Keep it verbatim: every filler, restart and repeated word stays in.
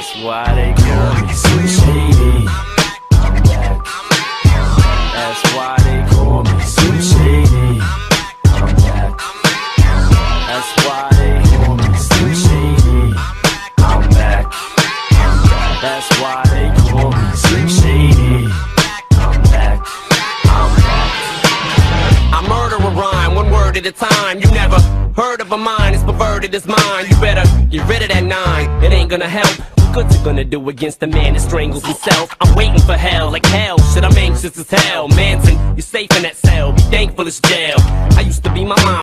That's why they call me Slim Shady. I'm back. That's why they call me Slim Shady. I'm back. That's why they call me Slim Shady. I'm back. I'm back. That's why they call me Slim Shady. I'm back. I'm back. I murder a rhyme, one word at a time. You never heard of a mind as perverted as mine. You better get rid of that nine, it ain't gonna help. What good's it gonna do against a man that strangles himself? I'm waiting for hell, like hell, shit, I'm anxious as hell. Manson, you're safe in that cell, be thankful it's jail. I used to be my mom.